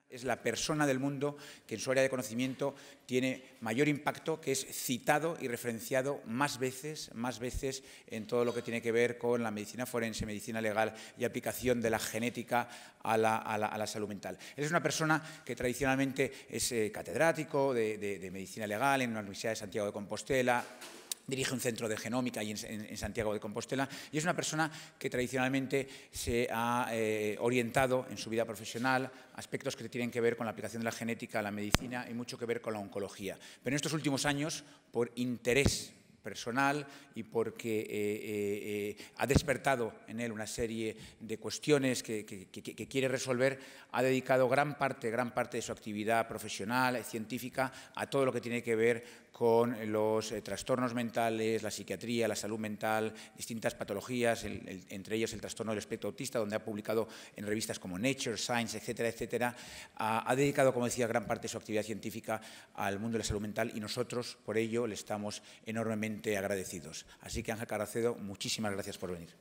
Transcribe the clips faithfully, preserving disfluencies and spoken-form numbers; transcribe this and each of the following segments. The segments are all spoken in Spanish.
Es la persona del mundo que en su área de conocimiento tiene mayor impacto, que es citado y referenciado más veces, más veces en todo lo que tiene que ver con la medicina forense, medicina legal y aplicación de la genética a la, a la, a la salud mental. Él es una persona que tradicionalmente es eh, catedrático de, de, de medicina legal en la Universidad de Santiago de Compostela. Dirige un centro de genómica ahí en, en, en Santiago de Compostela y es una persona que tradicionalmente se ha eh, orientado en su vida profesional a aspectos que tienen que ver con la aplicación de la genética a la medicina y mucho que ver con la oncología. Pero en estos últimos años, por interés personal y porque eh, eh, eh, ha despertado en él una serie de cuestiones que, que, que, que quiere resolver, ha dedicado gran parte, gran parte de su actividad profesional, científica, a todo lo que tiene que ver con los eh, trastornos mentales, la psiquiatría, la salud mental, distintas patologías, el, el, entre ellas el trastorno del espectro autista, donde ha publicado en revistas como Nature, Science, etcétera, etcétera. Ha, ha dedicado, como decía, gran parte de su actividad científica al mundo de la salud mental y nosotros, por ello, le estamos enormemente agradecidos. Así que, Ángel Carracedo, muchísimas gracias por venir.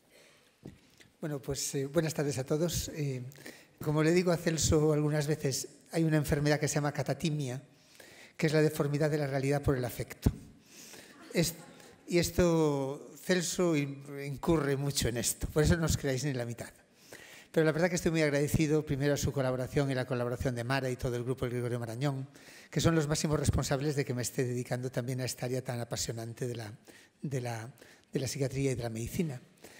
Bueno, pues eh, buenas tardes a todos. Eh, como le digo a Celso algunas veces, hay una enfermedad que se llama catatimia, que es la deformidad de la realidad por el afecto. Es, y esto, Celso incurre mucho en esto, por eso no os creáis ni la mitad. Pero la verdad que estoy muy agradecido primero a su colaboración y la colaboración de Mara y todo el grupo del Gregorio Marañón, que son los máximos responsables de que me esté dedicando también a esta área tan apasionante de la, de la, de la psiquiatría y de la medicina.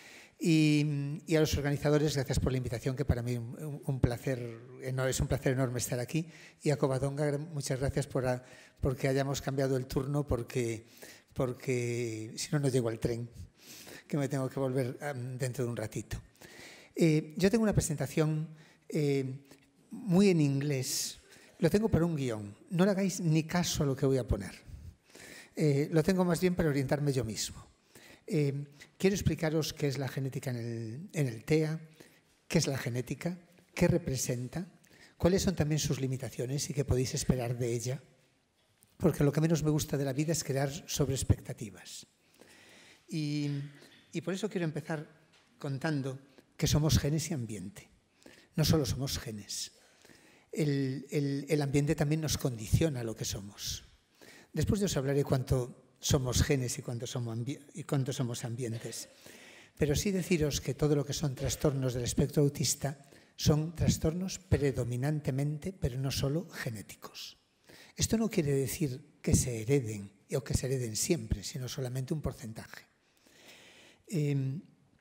Y, y a los organizadores, gracias por la invitación, que para mí un, un placer, es un placer enorme estar aquí. Y a Covadonga, muchas gracias por a, porque hayamos cambiado el turno, porque, porque si no, no llego al tren, que me tengo que volver um, dentro de un ratito. Eh, yo tengo una presentación eh, muy en inglés. Lo tengo para un guión. No le hagáis ni caso a lo que voy a poner. Eh, lo tengo más bien para orientarme yo mismo. Eh, quiero explicaros qué es la genética en el, en el T E A, qué es la genética, qué representa, cuáles son también sus limitaciones y qué podéis esperar de ella, porque lo que menos me gusta de la vida es crear sobreexpectativas. Y, y por eso quiero empezar contando que somos genes y ambiente. No solo somos genes. El, el, el ambiente también nos condiciona lo que somos. Después de os hablaré cuánto somos genes y cuántos somos, y cuántos somos ambientes. Pero sí deciros que todo lo que son trastornos del espectro autista son trastornos predominantemente, pero no solo genéticos. Esto no quiere decir que se hereden o que se hereden siempre, sino solamente un porcentaje. Eh,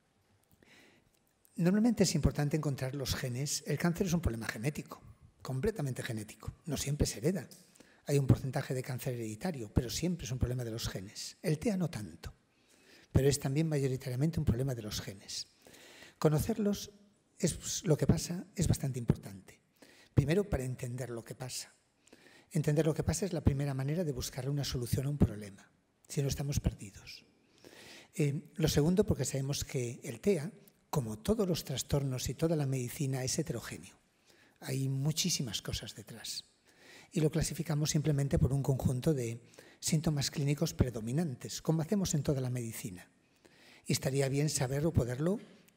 normalmente es importante encontrar los genes. El cáncer es un problema genético, completamente genético. No siempre se hereda. Hay un porcentaje de cáncer hereditario, pero siempre es un problema de los genes. El T E A no tanto, pero es también mayoritariamente un problema de los genes. Conocerlos, es lo que pasa, es bastante importante. Primero, para entender lo que pasa. Entender lo que pasa es la primera manera de buscar una solución a un problema, si no estamos perdidos. Eh, lo segundo, porque sabemos que el T E A, como todos los trastornos y toda la medicina, es heterogéneo. Hay muchísimas cosas detrás. Y lo clasificamos simplemente por un conjunto de síntomas clínicos predominantes, como hacemos en toda la medicina. Y estaría bien saber o poderlo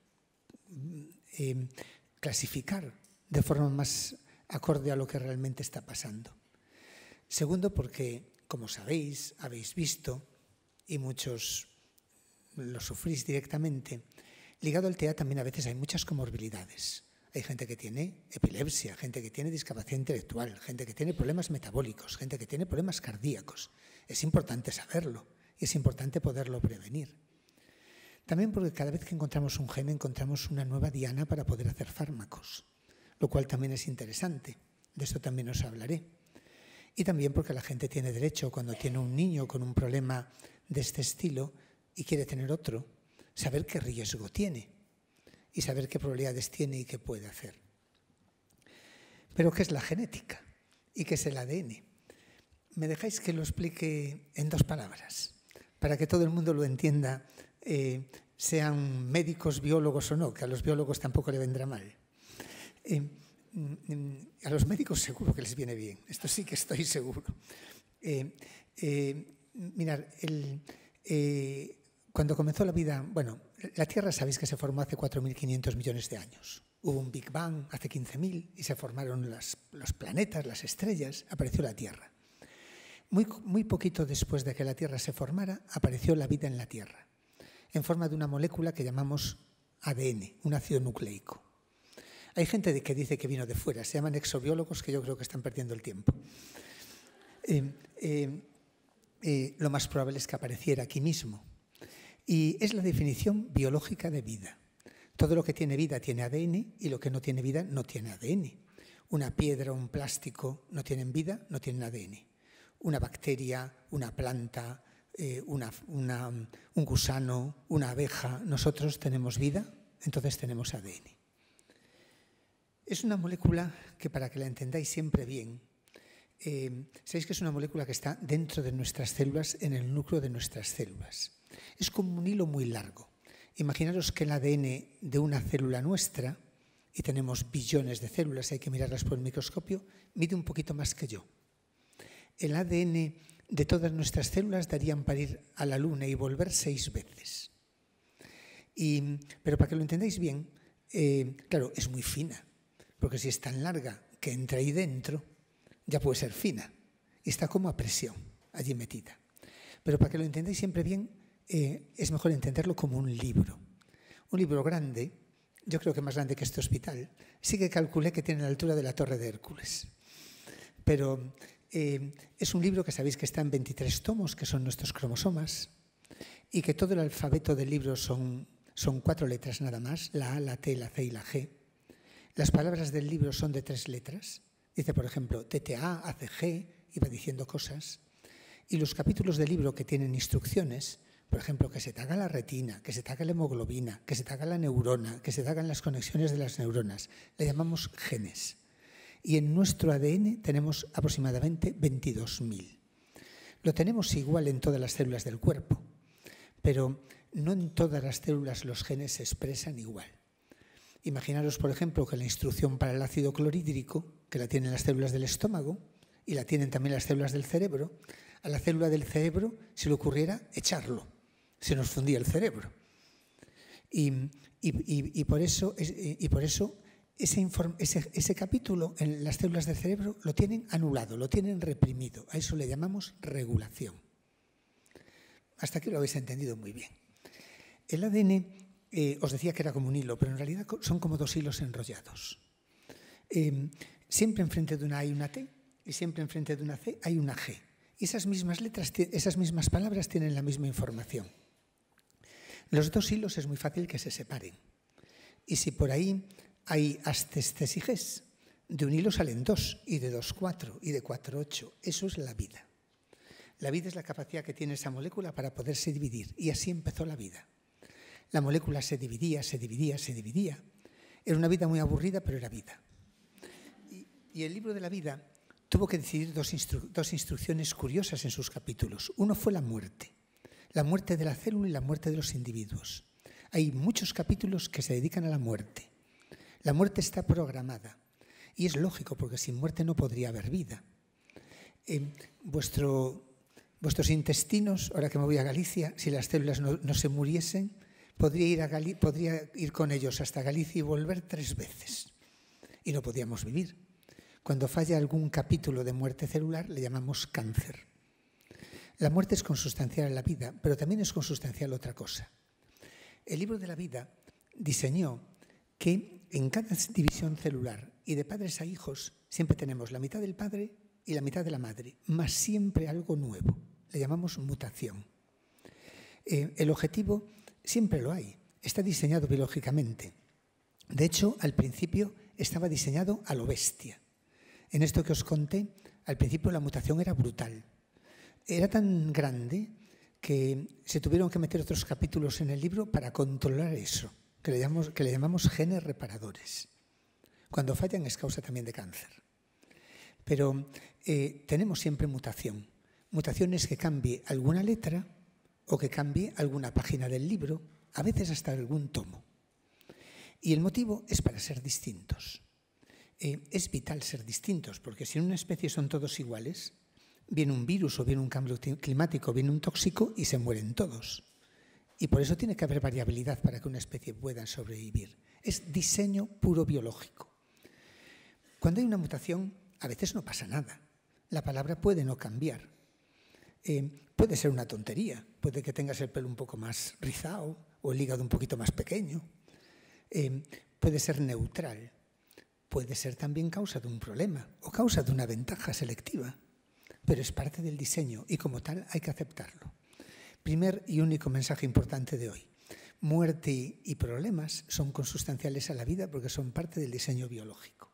eh, clasificar de forma más acorde a lo que realmente está pasando. Segundo, porque, como sabéis, habéis visto, y muchos lo sufrís directamente, ligado al T E A también a veces hay muchas comorbilidades. Hay gente que tiene epilepsia, gente que tiene discapacidad intelectual, gente que tiene problemas metabólicos, gente que tiene problemas cardíacos. Es importante saberlo y es importante poderlo prevenir. También porque cada vez que encontramos un gen encontramos una nueva diana para poder hacer fármacos, lo cual también es interesante. De esto también os hablaré. Y también porque la gente tiene derecho, cuando tiene un niño con un problema de este estilo y quiere tener otro, saber qué riesgo tiene y saber qué probabilidades tiene y qué puede hacer. Pero ¿qué es la genética? ¿Y qué es el A D N? ¿Me dejáis que lo explique en dos palabras? Para que todo el mundo lo entienda, eh, sean médicos, biólogos o no, que a los biólogos tampoco le vendrá mal. Eh, a los médicos seguro que les viene bien, esto sí que estoy seguro. Eh, eh, mirad, el... Eh, Cuando comenzó la vida, bueno, la Tierra sabéis que se formó hace cuatro mil quinientos millones de años. hubo un Big Bang hace quince mil y se formaron las, los planetas, las estrellas, apareció la Tierra. Muy, muy poquito después de que la Tierra se formara, apareció la vida en la Tierra, en forma de una molécula que llamamos A D N, un ácido nucleico. Hay gente que dice que vino de fuera, se llaman exobiólogos, que yo creo que están perdiendo el tiempo. Eh, eh, eh, lo más probable es que apareciera aquí mismo. Y es la definición biológica de vida. Todo lo que tiene vida tiene A D N y lo que no tiene vida no tiene A D N. Una piedra, un plástico no tienen vida, no tienen A D N. Una bacteria, una planta, eh, una, una, un gusano, una abeja, nosotros tenemos vida, entonces tenemos A D N. Es una molécula que, para que la entendáis siempre bien, eh, sabéis que es una molécula que está dentro de nuestras células, en el núcleo de nuestras células. Es como un hilo muy largo. Imaginaros que el A D N de una célula nuestra, y tenemos billones de células, hay que mirarlas por el microscopio, mide un poquito más que yo. El A D N de todas nuestras células darían para ir a la Luna y volver seis veces. Y, pero para que lo entendáis bien, eh, claro, es muy fina, porque si es tan larga que entra ahí dentro, ya puede ser fina, y está como a presión, allí metida. Pero para que lo entendáis siempre bien, eh, es mejor entenderlo como un libro. Un libro grande, yo creo que más grande que este hospital, sí que calculé que tiene la altura de la Torre de Hércules. Pero eh, es un libro que sabéis que está en veintitrés tomos, que son nuestros cromosomas, y que todo el alfabeto del libro son, son cuatro letras nada más, la A, la T, la C y la G. Las palabras del libro son de tres letras. Dice, por ejemplo, T T A, A C G, y va diciendo cosas. Y los capítulos del libro que tienen instrucciones, por ejemplo, que se te haga la retina, que se te haga la hemoglobina, que se te haga la neurona, que se te hagan las conexiones de las neuronas, le llamamos genes. Y en nuestro A D N tenemos aproximadamente veintidós mil. Lo tenemos igual en todas las células del cuerpo, pero no en todas las células los genes se expresan igual. Imaginaros, por ejemplo, que la instrucción para el ácido clorhídrico, que la tienen las células del estómago y la tienen también las células del cerebro, a la célula del cerebro se le ocurriera echarlo, se nos fundía el cerebro. Y, y, y, y por eso, y por eso ese, inform, ese, ese capítulo en las células del cerebro lo tienen anulado, lo tienen reprimido. A eso le llamamos regulación. Hasta aquí lo habéis entendido muy bien. El A D N... Eh, os decía que era como un hilo, pero en realidad son como dos hilos enrollados. Eh, siempre enfrente de una A hay una T y siempre enfrente de una C hay una G. Y esas mismas letras, esas mismas palabras tienen la misma información. Los dos hilos es muy fácil que se separen. Y si por ahí hay astes, ces y ges, de un hilo salen dos, y de dos cuatro, y de cuatro ocho. Eso es la vida. La vida es la capacidad que tiene esa molécula para poderse dividir. Y así empezó la vida. La molécula se dividía, se dividía, se dividía. Era una vida muy aburrida, pero era vida. Y, y el libro de la vida tuvo que decidir dos, instru dos instrucciones curiosas en sus capítulos. Uno fue la muerte. La muerte de la célula y la muerte de los individuos. Hay muchos capítulos que se dedican a la muerte. La muerte está programada. Y es lógico, porque sin muerte no podría haber vida. Eh, vuestro, vuestros intestinos, ahora que me voy a Galicia, si las células no, no se muriesen, Podría ir, a Gali- podría ir con ellos hasta Galicia y volver tres veces. Y no podíamos vivir. Cuando falla algún capítulo de muerte celular, le llamamos cáncer. La muerte es consustancial a la vida, pero también es consustancial otra cosa. El libro de la vida diseñó que en cada división celular y de padres a hijos siempre tenemos la mitad del padre y la mitad de la madre, más siempre algo nuevo. Le llamamos mutación. Eh, el objetivo... Siempre lo hay, está diseñado biológicamente. De hecho, al principio estaba diseñado a lo bestia. En esto que os conté, al principio la mutación era brutal. Era tan grande que se tuvieron que meter otros capítulos en el libro para controlar eso, que le llamamos, que le llamamos genes reparadores. Cuando fallan es causa también de cáncer. Pero eh, tenemos siempre mutación. Mutación es que cambie alguna letra o que cambie alguna página del libro, a veces hasta algún tomo. Y el motivo es para ser distintos. Eh, es vital ser distintos, porque si en una especie son todos iguales, viene un virus o viene un cambio climático, viene un tóxico y se mueren todos. Y por eso tiene que haber variabilidad para que una especie pueda sobrevivir. Es diseño puro biológico. Cuando hay una mutación, a veces no pasa nada. La palabra puede no cambiar. Eh, puede ser una tontería. Puede que tengas el pelo un poco más rizado o el hígado un poquito más pequeño. Eh, puede ser neutral. Puede ser también causa de un problema o causa de una ventaja selectiva. Pero es parte del diseño y como tal hay que aceptarlo. Primer y único mensaje importante de hoy. Muerte y problemas son consustanciales a la vida porque son parte del diseño biológico.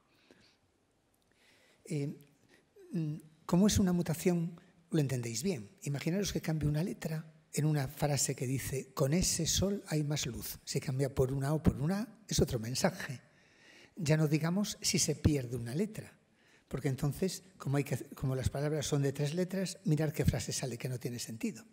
Eh, ¿Cómo es una mutación? Lo entendéis bien. Imaginaros que cambie una letra en una frase que dice con ese sol hay más luz. Si cambia por una O por una A es otro mensaje. Ya no digamos si se pierde una letra. Porque entonces, como, hay que, como las palabras son de tres letras, mirar qué frase sale que no tiene sentido.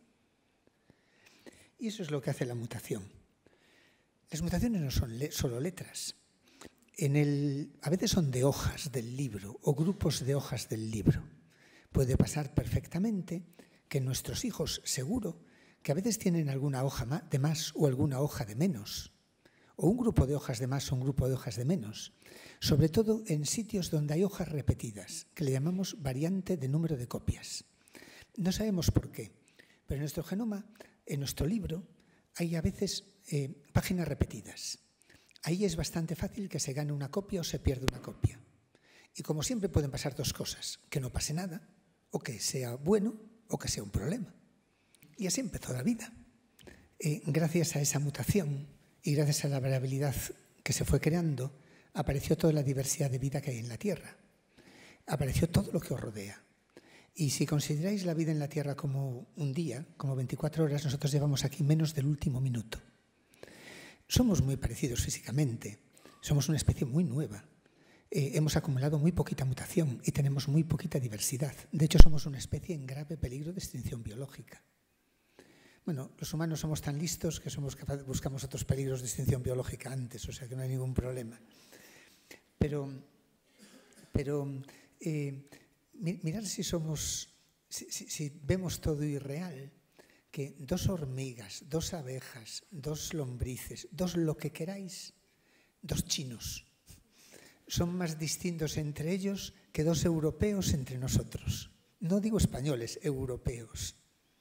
Y eso es lo que hace la mutación. Las mutaciones no son le- solo letras. En el, a veces son de hojas del libro o grupos de hojas del libro. Puede pasar perfectamente que nuestros hijos, seguro, que a veces tienen alguna hoja de más o alguna hoja de menos. O un grupo de hojas de más o un grupo de hojas de menos. Sobre todo en sitios donde hay hojas repetidas, que le llamamos variante de número de copias. No sabemos por qué, pero en nuestro genoma, en nuestro libro, hay a veces eh, páginas repetidas. Ahí es bastante fácil que se gane una copia o se pierda una copia. Y como siempre pueden pasar dos cosas, que no pase nada, o que sea bueno, o que sea un problema. Y así empezó la vida. Eh, gracias a esa mutación y gracias a la variabilidad que se fue creando, apareció toda la diversidad de vida que hay en la Tierra. Apareció todo lo que os rodea. Y si consideráis la vida en la Tierra como un día, como veinticuatro horas, nosotros llevamos aquí menos del último minuto. Somos muy parecidos físicamente, somos una especie muy nueva. Eh, hemos acumulado muy poquita mutación y tenemos muy poquita diversidad. De hecho, somos una especie en grave peligro de extinción biológica. Bueno, los humanos somos tan listos que somos capaces, buscamos otros peligros de extinción biológica antes, o sea que no hay ningún problema. Pero, pero eh, mirar si somos, si, si, si vemos todo irreal, que dos hormigas, dos abejas, dos lombrices, dos lo que queráis, dos chinos, son más distintos entre ellos que dos europeos entre nosotros. No digo españoles, europeos.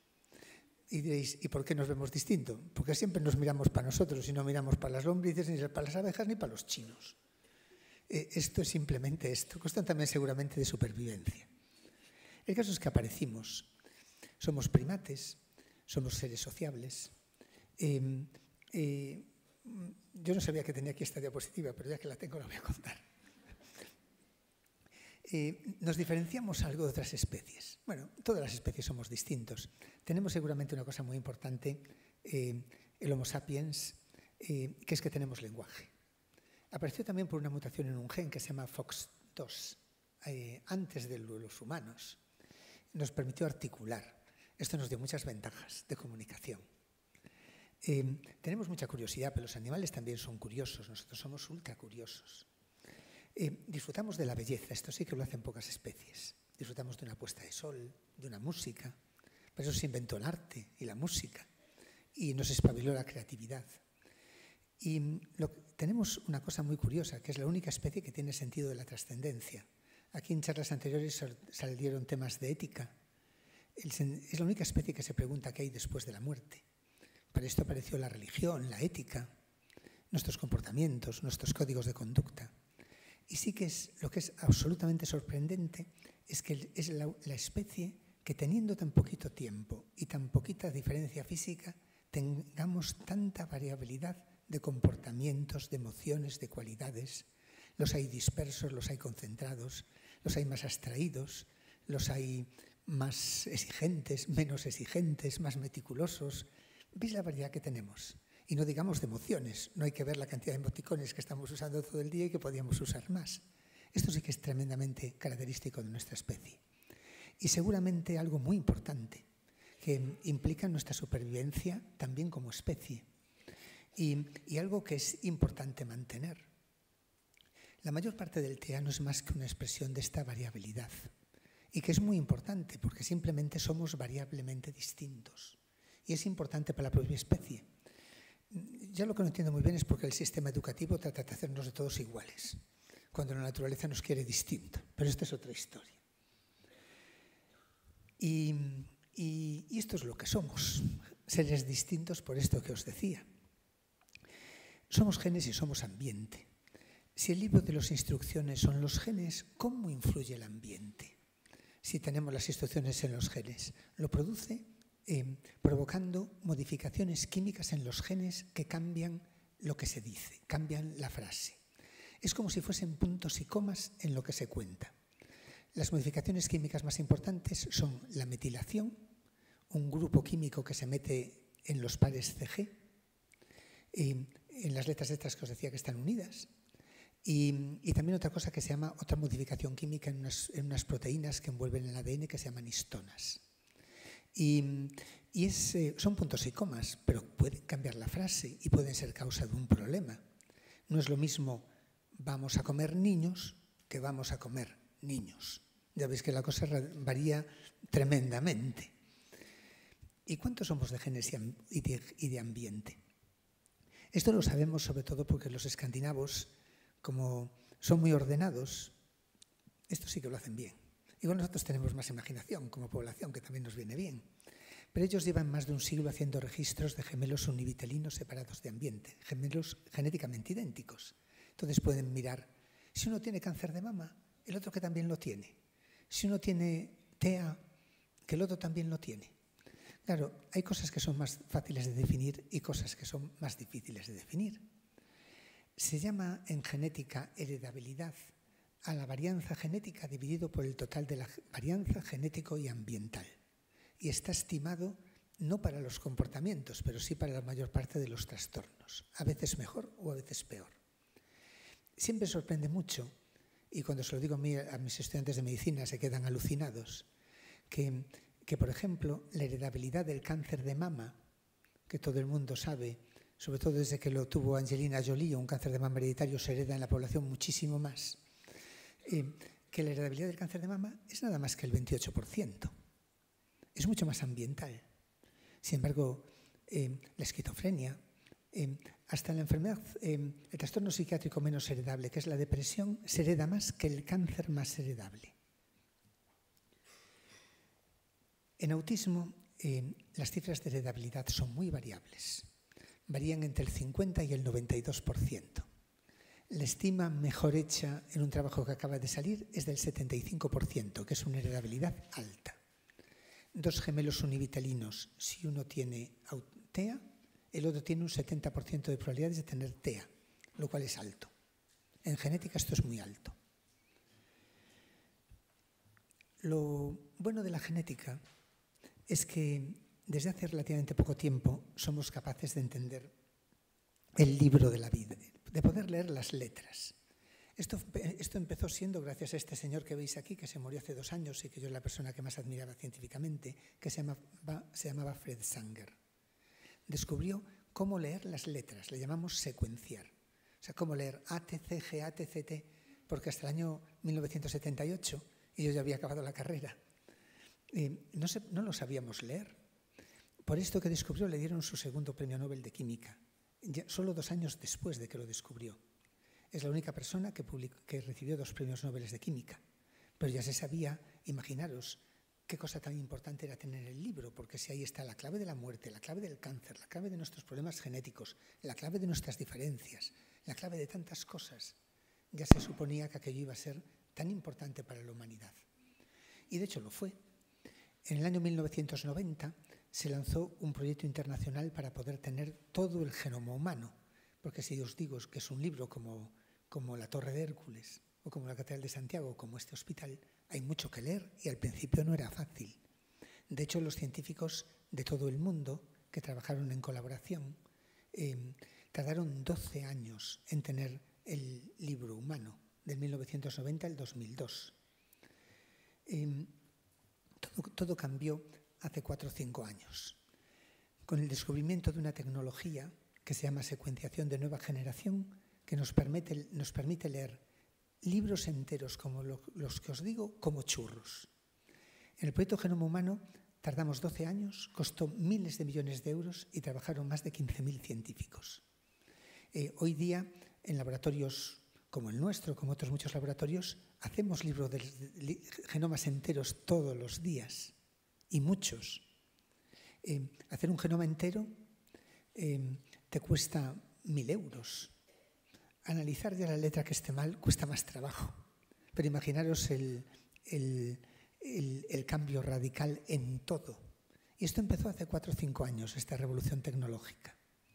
Y diréis, ¿y por qué nos vemos distinto? Porque siempre nos miramos para nosotros y no miramos para las lombrices, ni para las abejas, ni para los chinos. Eh, esto es simplemente esto. Cuestión también seguramente de supervivencia. El caso es que aparecimos. Somos primates, somos seres sociables. Eh, eh, yo no sabía que tenía aquí esta diapositiva, pero ya que la tengo la voy a contar. Eh, nos diferenciamos algo de otras especies. Bueno, todas las especies somos distintos. Tenemos seguramente una cosa muy importante, eh, el Homo sapiens, eh, que es que tenemos lenguaje. Apareció también por una mutación en un gen que se llama fox dos, eh, antes de los humanos. Nos permitió articular. Esto nos dio muchas ventajas de comunicación. Eh, tenemos mucha curiosidad, pero los animales también son curiosos. Nosotros somos ultra curiosos. Eh, disfrutamos de la belleza, esto sí que lo hacen pocas especies. Disfrutamos de una puesta de sol, de una música. Por eso se inventó el arte y la música y nos espabiló la creatividad. Y lo, tenemos una cosa muy curiosa, que es la única especie que tiene sentido de la trascendencia. Aquí en charlas anteriores salieron temas de ética. El, es la única especie que se pregunta qué hay después de la muerte. Para esto apareció la religión, la ética, nuestros comportamientos, nuestros códigos de conducta. Y sí que es lo que es absolutamente sorprendente es que es la, la especie que teniendo tan poquito tiempo y tan poquita diferencia física tengamos tanta variabilidad de comportamientos, de emociones, de cualidades. Los hay dispersos, los hay concentrados, los hay más abstraídos, los hay más exigentes, menos exigentes, más meticulosos. ¿Veis la variedad que tenemos? Y no digamos de emociones, no hay que ver la cantidad de emoticones que estamos usando todo el día y que podríamos usar más. Esto sí que es tremendamente característico de nuestra especie. Y seguramente algo muy importante, que implica nuestra supervivencia también como especie. Y, y algo que es importante mantener. La mayor parte del T E A no es más que una expresión de esta variabilidad. Y que es muy importante porque simplemente somos variablemente distintos. Y es importante para la propia especie. ya lo que no entiendo muy bien es porque el sistema educativo trata de hacernos de todos iguales, cuando la naturaleza nos quiere distinto. Pero esta es otra historia. Y, y, y esto es lo que somos, seres distintos por esto que os decía. Somos genes y somos ambiente. Si el libro de las instrucciones son los genes, ¿cómo influye el ambiente? Si tenemos las instrucciones en los genes, lo produce eh, provocando modificaciones químicas en los genes que cambian lo que se dice, cambian la frase. Es como si fuesen puntos y comas en lo que se cuenta. Las modificaciones químicas más importantes son la metilación, un grupo químico que se mete en los pares C G, eh, en las letras estas que os decía que están unidas, y, y también otra cosa que se llama otra modificación química en unas, en unas proteínas que envuelven el A D N que se llaman histonas. Y, y es, eh, son puntos y comas, pero pueden cambiar la frase y pueden ser causa de un problema. No es lo mismo vamos a comer niños que vamos a comer niños. Ya veis que la cosa varía tremendamente. ¿Y cuántos somos de genes y de, y de ambiente? Esto lo sabemos sobre todo porque los escandinavos, como son muy ordenados, esto sí que lo hacen bien. Igual nosotros tenemos más imaginación como población, que también nos viene bien. Pero ellos llevan más de un siglo haciendo registros de gemelos univitelinos separados de ambiente, gemelos genéticamente idénticos. Entonces pueden mirar, si uno tiene cáncer de mama, el otro que también lo tiene. Si uno tiene T E A, que el otro también lo tiene. Claro, hay cosas que son más fáciles de definir y cosas que son más difíciles de definir. Se llama en genética heredabilidad a la varianza genética dividido por el total de la varianza genético y ambiental. Y está estimado no para los comportamientos, pero sí para la mayor parte de los trastornos. A veces mejor o a veces peor. Siempre sorprende mucho, y cuando se lo digo a, mí, a mis estudiantes de medicina se quedan alucinados, que, que, por ejemplo, la heredabilidad del cáncer de mama, que todo el mundo sabe, sobre todo desde que lo tuvo Angelina Jolie, un cáncer de mama hereditario se hereda en la población muchísimo más, eh, que la heredabilidad del cáncer de mama es nada más que el veintiocho por ciento. Es mucho más ambiental. Sin embargo, eh, la esquizofrenia, eh, hasta la enfermedad, eh, el trastorno psiquiátrico menos heredable, que es la depresión, se hereda más que el cáncer más heredable. En autismo, eh, las cifras de heredabilidad son muy variables. Varían entre el cincuenta y el noventa y dos por ciento. La estima mejor hecha en un trabajo que acaba de salir es del setenta y cinco por ciento, que es una heredabilidad alta. Dos gemelos univitelinos, si uno tiene T E A, el otro tiene un setenta por ciento de probabilidades de tener T E A, lo cual es alto. En genética esto es muy alto. Lo bueno de la genética es que desde hace relativamente poco tiempo somos capaces de entender el libro de la vida, de poder leer las letras. Esto, esto empezó siendo gracias a este señor que veis aquí, que se murió hace dos años y que yo es la persona que más admiraba científicamente, que se llamaba, se llamaba Fred Sanger. Descubrió cómo leer las letras, le llamamos secuenciar. O sea, cómo leer A, T, C, G, A, T, C, T, porque hasta el año mil novecientos setenta y ocho, y yo ya había acabado la carrera, eh, no, se, no lo sabíamos leer. Por esto que descubrió le dieron su segundo premio Nobel de Química, ya, solo dos años después de que lo descubrió. Es la única persona que, publicó, que recibió dos premios Nobel de Química. Pero ya se sabía, imaginaros, qué cosa tan importante era tener el libro, porque si ahí está la clave de la muerte, la clave del cáncer, la clave de nuestros problemas genéticos, la clave de nuestras diferencias, la clave de tantas cosas, ya se suponía que aquello iba a ser tan importante para la humanidad. Y de hecho lo fue. En el año mil novecientos noventa se lanzó un proyecto internacional para poder tener todo el genoma humano, porque si os digo que es un libro como, como la Torre de Hércules o como la Catedral de Santiago o como este hospital, hay mucho que leer y al principio no era fácil. De hecho, los científicos de todo el mundo que trabajaron en colaboración eh, tardaron doce años en tener el libro humano, del mil novecientos noventa al dos mil dos. Eh, todo, todo cambió hace cuatro o cinco años, con el descubrimiento de una tecnología que se llama secuenciación de nueva generación, que nos permite, nos permite leer libros enteros como lo, los que os digo, como churros. En el proyecto Genoma Humano tardamos doce años, costó miles de millones de euros y trabajaron más de quince mil científicos. Eh, hoy día, en laboratorios como el nuestro, como otros muchos laboratorios, hacemos libros de li, genomas enteros todos los días, y muchos. Eh, hacer un genoma entero eh, te cuesta mil euros. Analizar ya la letra que esté mal cuesta más trabajo. Pero imaginaros el, el, el, el cambio radical en todo. Y esto empezó hace cuatro o cinco años, esta revolución tecnológica.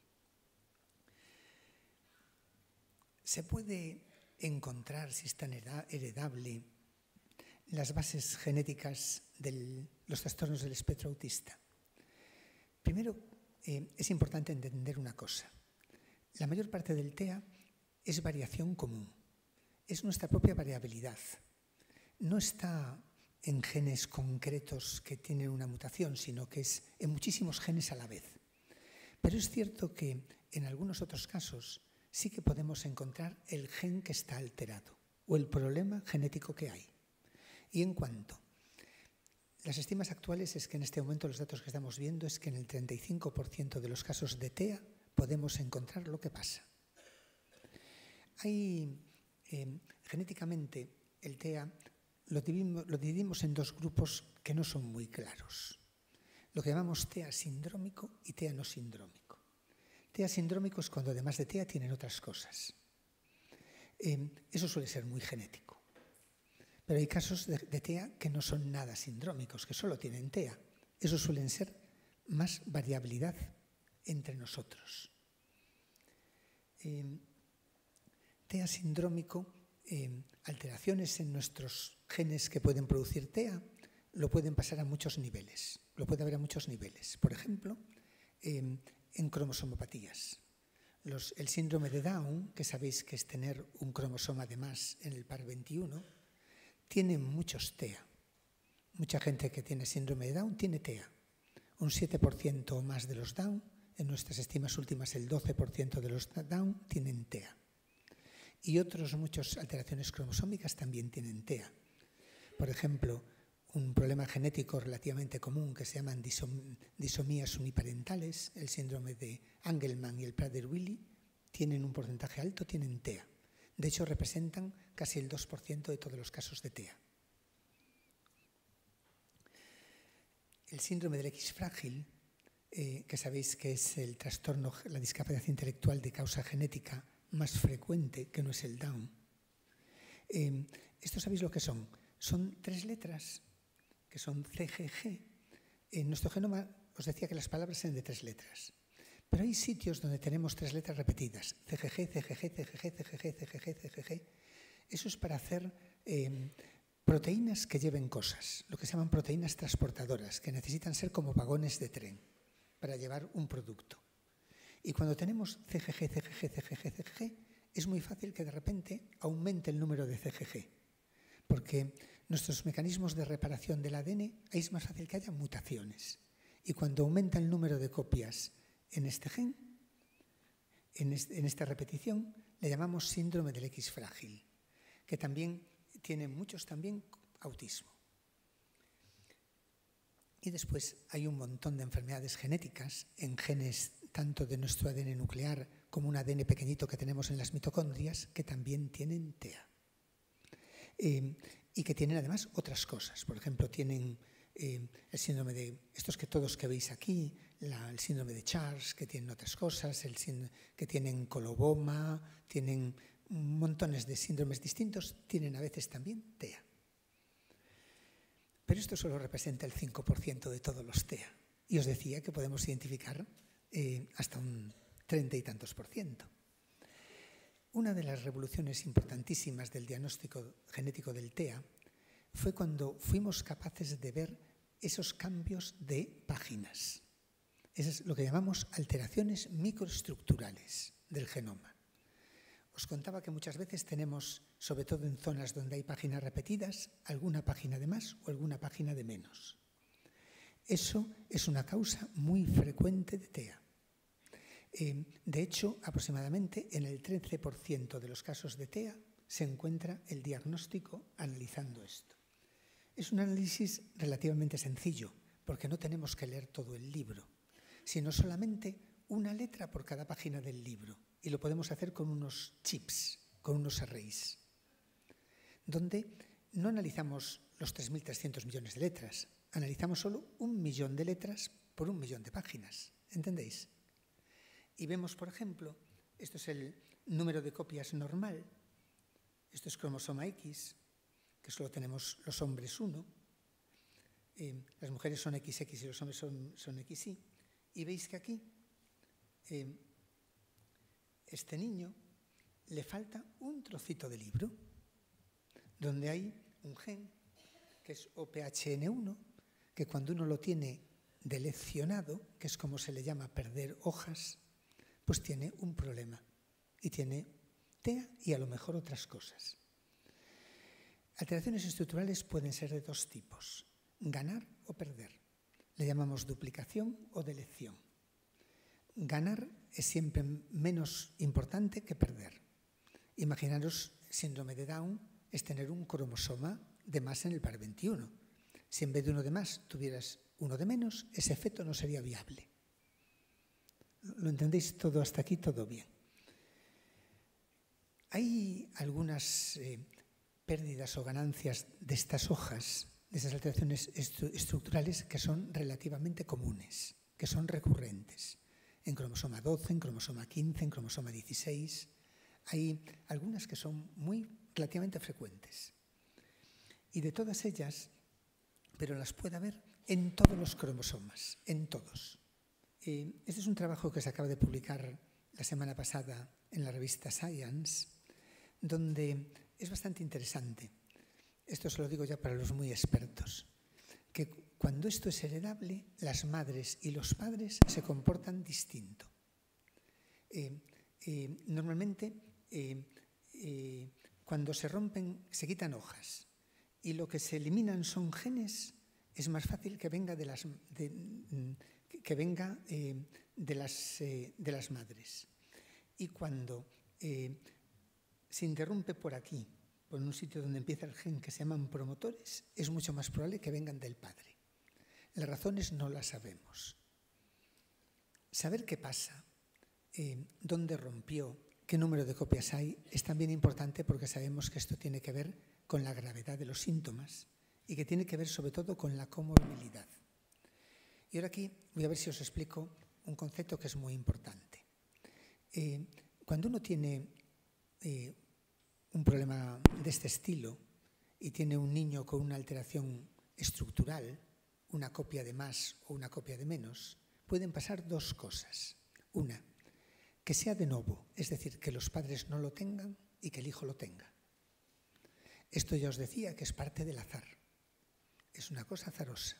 Se puede encontrar, si es tan heredable, las bases genéticas de los trastornos del espectro autista. Primero, eh, es importante entender una cosa. La mayor parte del T E A es variación común, es nuestra propia variabilidad. No está en genes concretos que tienen una mutación, sino que es en muchísimos genes a la vez. Pero es cierto que en algunos otros casos sí que podemos encontrar el gen que está alterado o el problema genético que hay. Y en cuanto, las estimas actuales es que en este momento los datos que estamos viendo es que en el treinta y cinco por ciento de los casos de T E A podemos encontrar lo que pasa. Hay, eh, genéticamente, el T E A lo dividimos, lo dividimos en dos grupos que no son muy claros. Lo que llamamos T E A sindrómico y T E A no sindrómico. T E A sindrómico es cuando además de T E A tienen otras cosas. Eh, eso suele ser muy genético. Pero hay casos de, de T E A que no son nada sindrómicos, que solo tienen T E A. Esos suelen ser más variabilidad entre nosotros. Eh, T E A sindrómico, eh, alteraciones en nuestros genes que pueden producir T E A, lo pueden pasar a muchos niveles. Lo puede haber a muchos niveles. Por ejemplo, eh, en cromosomopatías. Los, el síndrome de Down, que sabéis que es tener un cromosoma de más en el par veintiuno, tiene muchos T E A. Mucha gente que tiene síndrome de Down tiene T E A. Un siete por ciento o más de los Down, en nuestras estimas últimas el doce por ciento de los Down tienen T E A. Y otras muchas alteraciones cromosómicas también tienen T E A. Por ejemplo, un problema genético relativamente común que se llaman disom disomías uniparentales, el síndrome de Angelman y el Prader-Willi, tienen un porcentaje alto, tienen T E A. De hecho, representan casi el dos por ciento de todos los casos de T E A. El síndrome del X frágil, eh, que sabéis que es el trastorno, la discapacidad intelectual de causa genética más frecuente, que no es el Down. Eh, ¿Esto sabéis lo que son? Son tres letras, que son C G G. En nuestro genoma os decía que las palabras eran de tres letras. Pero hay sitios donde tenemos tres letras repetidas. C G G, C G G, C G G, C G G, C G G, C G G. Eso es para hacer eh, proteínas que lleven cosas, lo que se llaman proteínas transportadoras, que necesitan ser como vagones de tren para llevar un producto. Y cuando tenemos C G G, C G G, C G G, C G G, es muy fácil que de repente aumente el número de C G G. Porque nuestros mecanismos de reparación del A D N, ahí es más fácil que haya mutaciones. Y cuando aumenta el número de copias en este gen, en, este, en esta repetición, le llamamos síndrome del X frágil, que también tiene muchos también autismo. Y después hay un montón de enfermedades genéticas en genes tanto de nuestro A D N nuclear como un A D N pequeñito que tenemos en las mitocondrias que también tienen T E A. Eh, y que tienen además otras cosas. Por ejemplo, tienen eh, el síndrome de, estos que todos que veis aquí, la, el síndrome de Charles, que tienen otras cosas, el que tienen coloboma, tienen montones de síndromes distintos, tienen a veces también T E A. Pero esto solo representa el cinco por ciento de todos los T E A. Y os decía que podemos identificar eh, hasta un treinta y tantos por ciento. Una de las revoluciones importantísimas del diagnóstico genético del T E A fue cuando fuimos capaces de ver esos cambios de páginas. Eso es lo que llamamos alteraciones microestructurales del genoma. Os contaba que muchas veces tenemos, sobre todo en zonas donde hay páginas repetidas, alguna página de más o alguna página de menos. Eso es una causa muy frecuente de T E A. Eh, de hecho, aproximadamente en el trece por ciento de los casos de T E A se encuentra el diagnóstico analizando esto. Es un análisis relativamente sencillo, porque no tenemos que leer todo el libro, sino solamente una letra por cada página del libro. y lo podemos hacer con unos chips, con unos arrays, donde no analizamos los tres mil trescientos millones de letras, analizamos solo un millón de letras por un millón de páginas, ¿entendéis? Y vemos, por ejemplo, esto es el número de copias normal, esto es cromosoma X, que solo tenemos los hombres uno, eh, las mujeres son equis equis y los hombres son, son equis y, y veis que aquí eh, este niño le falta un trocito de libro, donde hay un gen, que es O P H N uno, que cuando uno lo tiene deleccionado, que es como se le llama perder hojas, pues tiene un problema y tiene T E A y a lo mejor otras cosas. Alteraciones estructurales pueden ser de dos tipos, ganar o perder. Le llamamos duplicación o delección. Ganar es siempre menos importante que perder. Imaginaros, síndrome de Down es tener un cromosoma de más en el par veintiuno. Si en vez de uno de más tuvieras uno de menos, ese efecto no sería viable. ¿Lo entendéis todo hasta aquí? Todo bien. Hay algunas eh, pérdidas o ganancias de estas hojas, de esas alteraciones estru estructurales que son relativamente comunes, que son recurrentes. En cromosoma doce, en cromosoma quince, en cromosoma dieciséis. Hay algunas que son muy relativamente frecuentes. Y de todas ellas, pero las puede haber en todos los cromosomas, en todos. Eh, este es un trabajo que se acaba de publicar la semana pasada en la revista Science, donde es bastante interesante. Esto se lo digo ya para los muy expertos, que cuando esto es heredable, las madres y los padres se comportan distinto. Eh, eh, normalmente, eh, eh, cuando se rompen, se quitan hojas y lo que se eliminan son genes, es más fácil que venga de las, de, que venga, eh, de las, eh, de las madres. Y cuando eh, se interrumpe por aquí, por un sitio donde empieza el gen que se llaman promotores, es mucho más probable que vengan del padre. Las razones no las sabemos. Saber qué pasa, eh, dónde rompió, qué número de copias hay, es también importante porque sabemos que esto tiene que ver con la gravedad de los síntomas y que tiene que ver sobre todo con la comorbilidad. Y ahora aquí voy a ver si os explico un concepto que es muy importante. Eh, cuando uno tiene eh, un problema de este estilo y tiene un niño con una alteración estructural, una copia de más o una copia de menos, pueden pasar dos cosas. Una, que sea de novo, es decir, que los padres no lo tengan y que el hijo lo tenga. Esto ya os decía que es parte del azar. Es una cosa azarosa.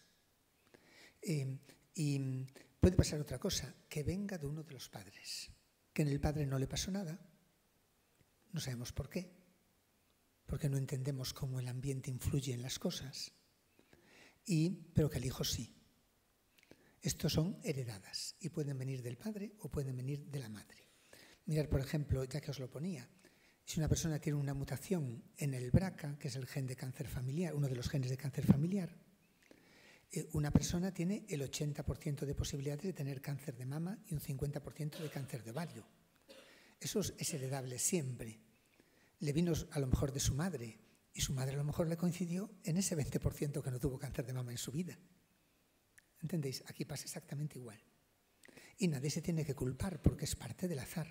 Eh, y puede pasar otra cosa, que venga de uno de los padres, que en el padre no le pasó nada, no sabemos por qué, porque no entendemos cómo el ambiente influye en las cosas, y, pero que el hijo sí. Estos son heredadas y pueden venir del padre o pueden venir de la madre. Mirad, por ejemplo, ya que os lo ponía, si una persona tiene una mutación en el B R C A, que es el gen de cáncer familiar, uno de los genes de cáncer familiar, eh, una persona tiene el ochenta por ciento de posibilidades de tener cáncer de mama y un cincuenta por ciento de cáncer de ovario. Eso es heredable siempre. Le vino a lo mejor de su madre y su madre a lo mejor le coincidió en ese veinte por ciento que no tuvo cáncer de mama en su vida. ¿Entendéis? Aquí pasa exactamente igual. Y nadie se tiene que culpar porque es parte del azar.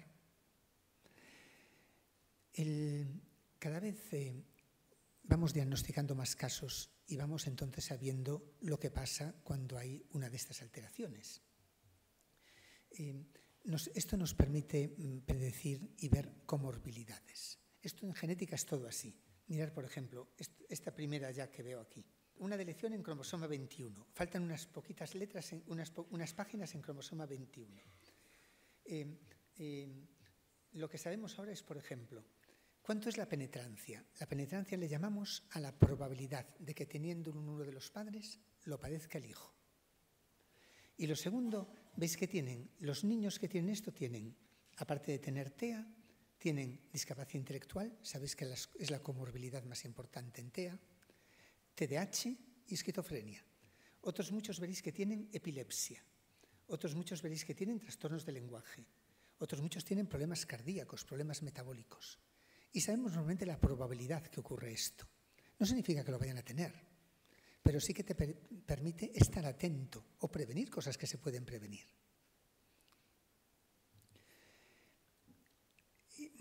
El, cada vez eh, vamos diagnosticando más casos y vamos entonces sabiendo lo que pasa cuando hay una de estas alteraciones. Eh, nos, esto nos permite mm, predecir y ver comorbilidades. Esto en genética es todo así. Mirad, por ejemplo, esta primera ya que veo aquí. Una delección en cromosoma veintiuno. Faltan unas poquitas letras, en, unas, unas páginas en cromosoma veintiuno. Eh, eh, lo que sabemos ahora es, por ejemplo, ¿cuánto es la penetrancia? La penetrancia le llamamos a la probabilidad de que teniendo uno de los padres lo padezca el hijo. Y lo segundo, veis que tienen, los niños que tienen esto tienen, aparte de tener T E A, tienen discapacidad intelectual, sabéis que es la comorbilidad más importante en T E A, T D A H y esquizofrenia. Otros muchos veréis que tienen epilepsia, otros muchos veréis que tienen trastornos del lenguaje, Otros muchos tienen problemas cardíacos, problemas metabólicos. Y sabemos normalmente la probabilidad que ocurre esto. No significa que lo vayan a tener, pero sí que te per- permite estar atento o prevenir cosas que se pueden prevenir. Y,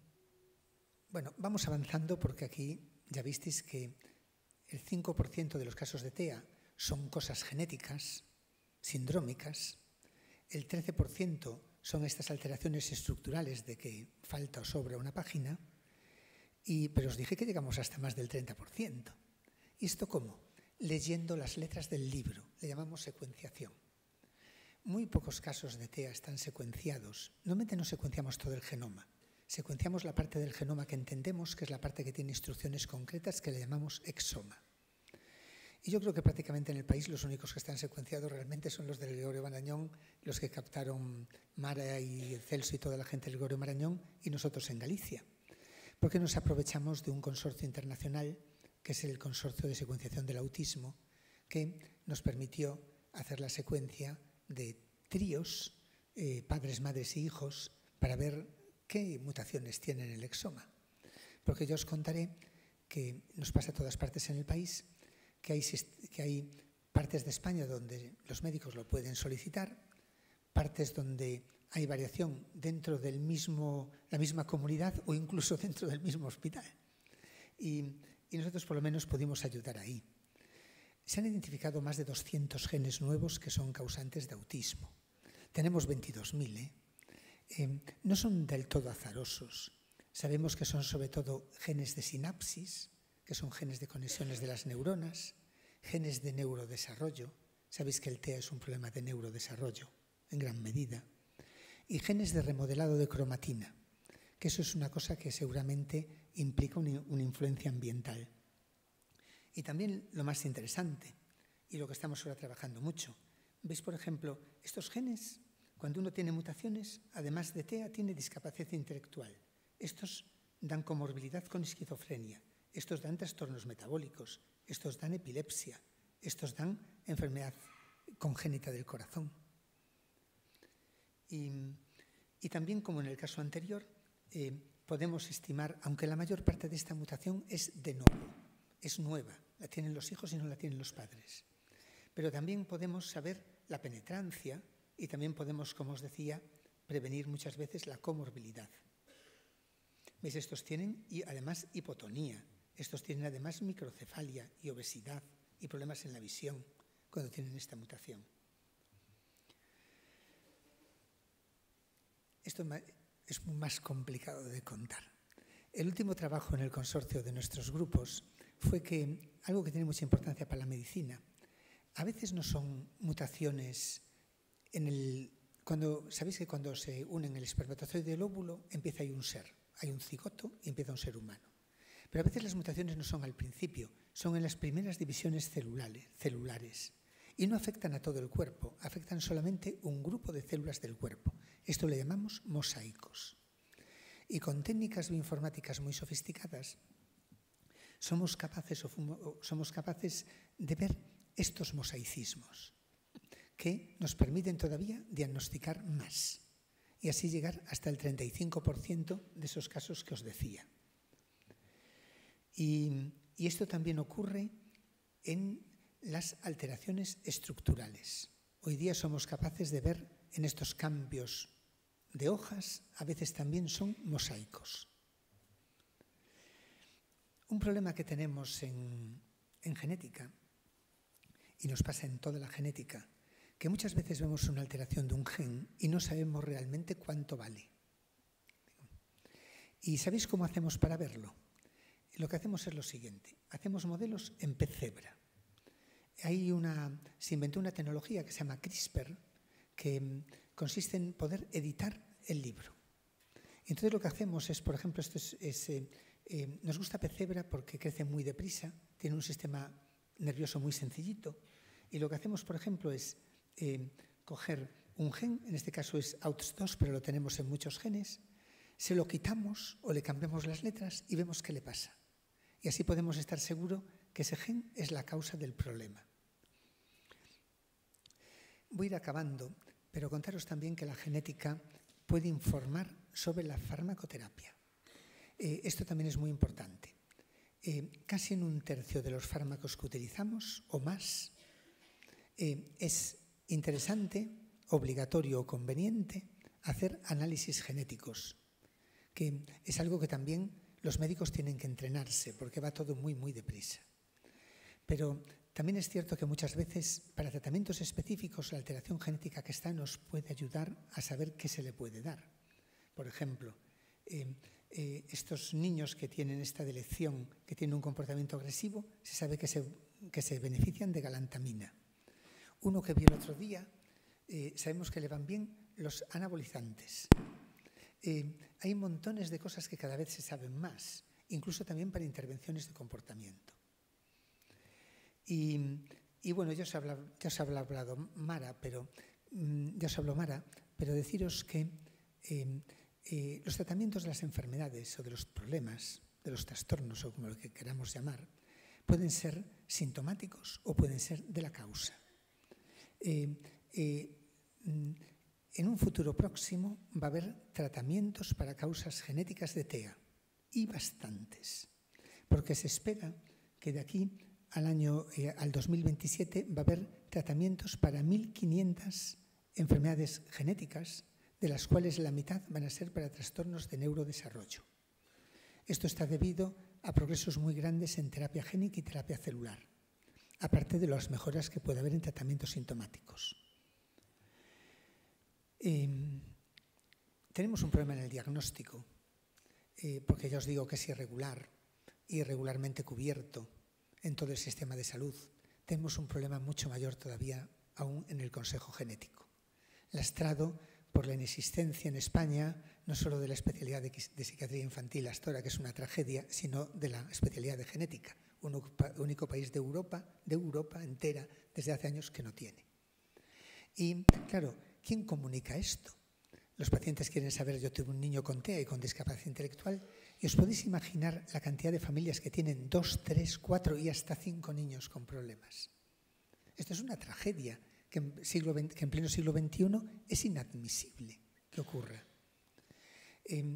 bueno, vamos avanzando porque aquí ya visteis que el cinco por ciento de los casos de T E A son cosas genéticas, sindrómicas. El trece por ciento son estas alteraciones estructurales de que falta o sobra una página. Y, pero os dije que llegamos hasta más del treinta por ciento. ¿Y esto cómo? Leyendo las letras del libro. Le llamamos secuenciación. Muy pocos casos de T E A están secuenciados. Normalmente no secuenciamos todo el genoma. Secuenciamos la parte del genoma que entendemos, que es la parte que tiene instrucciones concretas, que le llamamos exoma. Y yo creo que prácticamente en el país los únicos que están secuenciados realmente son los del Gregorio Marañón, los que captaron Mara y Celso y toda la gente del Gregorio Marañón, y nosotros en Galicia. Porque nos aprovechamos de un consorcio internacional, que es el Consorcio de Secuenciación del Autismo, que nos permitió hacer la secuencia de tríos, eh, padres, madres y hijos, para ver qué mutaciones tienen el exoma. Porque yo os contaré que nos pasa a todas partes en el país, que hay, que hay partes de España donde los médicos lo pueden solicitar, partes donde hay variación dentro de la misma comunidad o incluso dentro del mismo hospital. Y, y nosotros por lo menos pudimos ayudar ahí. Se han identificado más de doscientos genes nuevos que son causantes de autismo. Tenemos veintidós mil, ¿eh? Eh, no son del todo azarosos. Sabemos que son sobre todo genes de sinapsis, que son genes de conexiones de las neuronas, genes de neurodesarrollo. Sabéis que el T E A es un problema de neurodesarrollo en gran medida. Y genes de remodelado de cromatina, que eso es una cosa que seguramente implica una, una influencia ambiental. Y también lo más interesante, y lo que estamos ahora trabajando mucho, veis, por ejemplo, estos genes, cuando uno tiene mutaciones, además de T E A, tiene discapacidad intelectual. Estos dan comorbilidad con esquizofrenia, estos dan trastornos metabólicos, estos dan epilepsia, estos dan enfermedad congénita del corazón. Y, y también, como en el caso anterior, eh, podemos estimar, aunque la mayor parte de esta mutación es de novo, es nueva, la tienen los hijos y no la tienen los padres. Pero también podemos saber la penetrancia y también podemos, como os decía, prevenir muchas veces la comorbilidad. ¿Veis? Estos tienen y además hipotonía, estos tienen además microcefalia y obesidad y problemas en la visión cuando tienen esta mutación. Esto es más complicado de contar. El último trabajo en el consorcio de nuestros grupos fue que algo que tiene mucha importancia para la medicina, a veces no son mutaciones en el... Cuando, sabéis que cuando se unen el espermatozoide y el óvulo empieza ahí un ser, hay un cigoto y empieza un ser humano. Pero a veces las mutaciones no son al principio, son en las primeras divisiones celulares, celulares y no afectan a todo el cuerpo, afectan solamente un grupo de células del cuerpo. Esto le llamamos mosaicos. Y con técnicas bioinformáticas muy sofisticadas somos capaces, o somos capaces de ver estos mosaicismos que nos permiten todavía diagnosticar más y así llegar hasta el treinta y cinco por ciento de esos casos que os decía. Y, y esto también ocurre en las alteraciones estructurales. Hoy día somos capaces de ver en estos cambios de hojas, a veces también son mosaicos. Un problema que tenemos en, en genética, y nos pasa en toda la genética, que muchas veces vemos una alteración de un gen y no sabemos realmente cuánto vale. ¿Y sabéis cómo hacemos para verlo? Lo que hacemos es lo siguiente, hacemos modelos en pez cebra. Hay una, se inventó una tecnología que se llama CRISPR, que consiste en poder editar el libro. Entonces lo que hacemos es, por ejemplo, esto es, es, eh, eh, nos gusta pez cebra porque crece muy deprisa, tiene un sistema nervioso muy sencillito, y lo que hacemos, por ejemplo, es eh, coger un gen, en este caso es A U T S dos, pero lo tenemos en muchos genes, se lo quitamos o le cambiamos las letras y vemos qué le pasa. Y así podemos estar seguros que ese gen es la causa del problema. Voy a ir acabando, pero contaros también que la genética puede informar sobre la farmacoterapia. Eh, esto también es muy importante. Eh, casi en un tercio de los fármacos que utilizamos o más eh, es interesante, obligatorio o conveniente hacer análisis genéticos, que es algo que también los médicos tienen que entrenarse porque va todo muy, muy deprisa. Pero también es cierto que muchas veces para tratamientos específicos la alteración genética que está nos puede ayudar a saber qué se le puede dar. Por ejemplo, eh, eh, estos niños que tienen esta delección, que tienen un comportamiento agresivo, se sabe que se, que se benefician de galantamina. Uno que vi el otro día, eh, sabemos que le van bien los anabolizantes. Eh, hay montones de cosas que cada vez se saben más, incluso también para intervenciones de comportamiento. Y, y bueno, ya os, habla, ya os ha hablado Mara, pero, ya os habló Mara, pero deciros que eh, eh, los tratamientos de las enfermedades o de los problemas, de los trastornos o como lo que queramos llamar, pueden ser sintomáticos o pueden ser de la causa. Eh, eh, en un futuro próximo va a haber tratamientos para causas genéticas de T E A y bastantes, porque se espera que de aquí al año eh, al dos mil veintisiete va a haber tratamientos para mil quinientas enfermedades genéticas, de las cuales la mitad van a ser para trastornos de neurodesarrollo. Esto está debido a progresos muy grandes en terapia génica y terapia celular, aparte de las mejoras que puede haber en tratamientos sintomáticos. Eh, tenemos un problema en el diagnóstico, eh, porque ya os digo que es irregular, irregularmente cubierto en todo el sistema de salud. Tenemos un problema mucho mayor todavía aún en el consejo genético, lastrado por la inexistencia en España no solo de la especialidad de, de psiquiatría infantil hasta ahora, que es una tragedia, sino de la especialidad de genética, un único país de Europa, de Europa entera, desde hace años que no tiene. Y claro, ¿quién comunica esto? Los pacientes quieren saber, yo tuve un niño con T E A y con discapacidad intelectual, y os podéis imaginar la cantidad de familias que tienen dos, tres, cuatro y hasta cinco niños con problemas. Esto es una tragedia que en, siglo veinte, que en pleno siglo veintiuno es inadmisible que ocurra. Eh,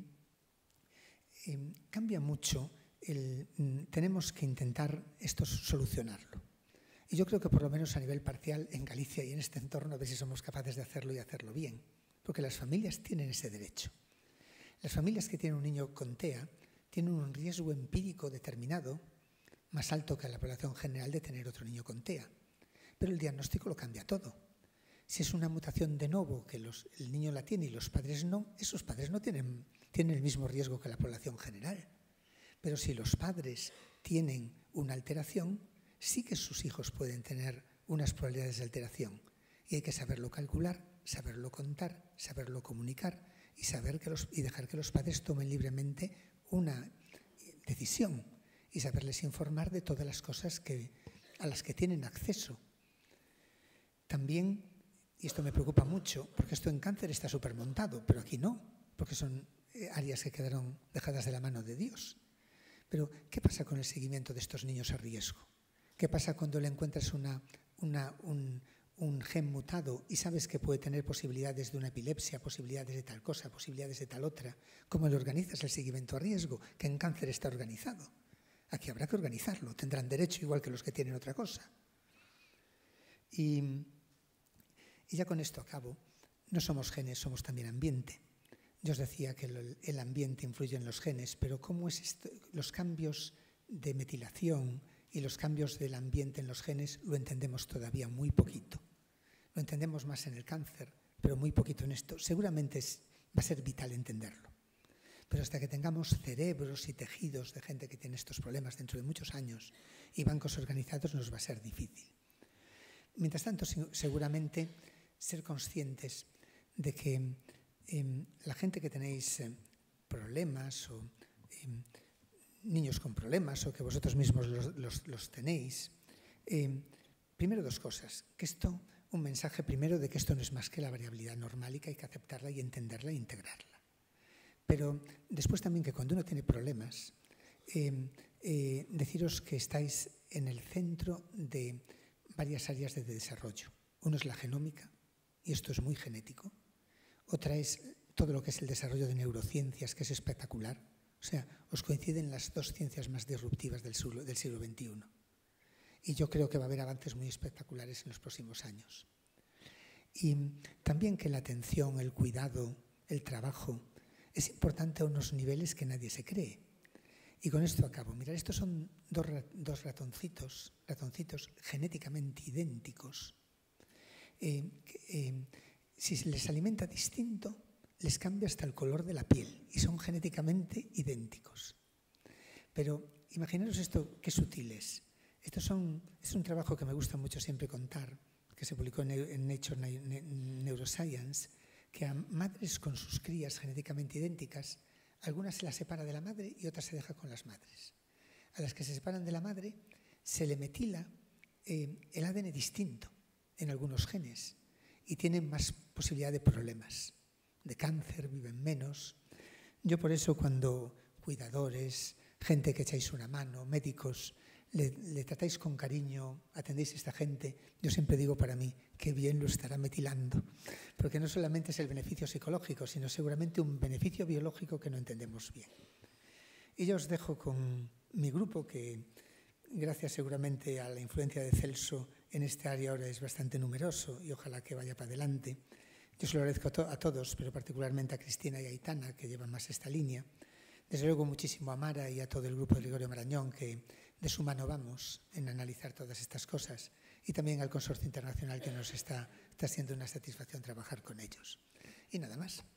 eh, cambia mucho, el, tenemos que intentar esto solucionarlo. Y yo creo que por lo menos a nivel parcial en Galicia y en este entorno a ver si somos capaces de hacerlo y hacerlo bien, porque las familias tienen ese derecho. Las familias que tienen un niño con T E A tienen un riesgo empírico determinado más alto que la población general de tener otro niño con T E A. Pero el diagnóstico lo cambia todo. Si es una mutación de novo que los, el niño la tiene y los padres no, esos padres no tienen, tienen el mismo riesgo que la población general. Pero si los padres tienen una alteración, sí que sus hijos pueden tener unas probabilidades de alteración. Y hay que saberlo calcular, saberlo contar, saberlo comunicar y, saber que los, y dejar que los padres tomen libremente una decisión y saberles informar de todas las cosas que, a las que tienen acceso. También, y esto me preocupa mucho, porque esto en cáncer está supermontado, pero aquí no, porque son áreas que quedaron dejadas de la mano de Dios. Pero, ¿qué pasa con el seguimiento de estos niños a riesgo? ¿Qué pasa cuando le encuentras una, una, un, un gen mutado y sabes que puede tener posibilidades de una epilepsia, posibilidades de tal cosa, posibilidades de tal otra? ¿Cómo le organizas el seguimiento a riesgo? Que en cáncer está organizado. Aquí habrá que organizarlo, tendrán derecho igual que los que tienen otra cosa. Y, y ya con esto acabo. No somos genes, somos también ambiente. Yo os decía que el, el ambiente influye en los genes, pero ¿cómo es esto? Los cambios de metilación y los cambios del ambiente en los genes lo entendemos todavía muy poquito. Lo entendemos más en el cáncer, pero muy poquito en esto. Seguramente es, va a ser vital entenderlo. Pero hasta que tengamos cerebros y tejidos de gente que tiene estos problemas dentro de muchos años y bancos organizados nos va a ser difícil. Mientras tanto, seguramente ser conscientes de que eh, la gente que tenéis eh, problemas o eh, niños con problemas o que vosotros mismos los, los, los tenéis, eh, primero dos cosas. Que esto, un mensaje primero de que esto no es más que la variabilidad normal y que hay que aceptarla y entenderla e integrarla. Pero después también que cuando uno tiene problemas, eh, eh, deciros que estáis en el centro de varias áreas de desarrollo. Uno es la genómica, y esto es muy genético. Otra es todo lo que es el desarrollo de neurociencias, que es espectacular. O sea, os coinciden las dos ciencias más disruptivas del siglo, del siglo veintiuno. Y yo creo que va a haber avances muy espectaculares en los próximos años. Y también que la atención, el cuidado, el trabajo, es importante a unos niveles que nadie se cree. Y con esto acabo. Mirad, estos son dos, dos ratoncitos, ratoncitos genéticamente idénticos. Eh, eh, si se les alimenta distinto, les cambia hasta el color de la piel y son genéticamente idénticos. Pero imaginaros esto, qué sutil es. Esto son, es un trabajo que me gusta mucho siempre contar, que se publicó en Nature Neuroscience, que a madres con sus crías genéticamente idénticas, algunas se las separa de la madre y otras se deja con las madres. A las que se separan de la madre se le metila eh, el A D N distinto en algunos genes y tienen más posibilidad de problemas, de cáncer, viven menos. Yo por eso cuando cuidadores, gente que echáis una mano, médicos, le, le tratáis con cariño, atendéis a esta gente, yo siempre digo para mí, qué bien lo estará metilando, porque no solamente es el beneficio psicológico, sino seguramente un beneficio biológico que no entendemos bien. Y yo os dejo con mi grupo, que gracias seguramente a la influencia de Celso en este área ahora es bastante numeroso y ojalá que vaya para adelante. Yo se lo agradezco a, to a todos, pero particularmente a Cristina y a Aitana, que llevan más esta línea. Desde luego muchísimo a Mara y a todo el grupo de Gregorio Marañón, que de su mano vamos en analizar todas estas cosas, y también al Consorcio Internacional, que nos está, está siendo una satisfacción trabajar con ellos. Y nada más.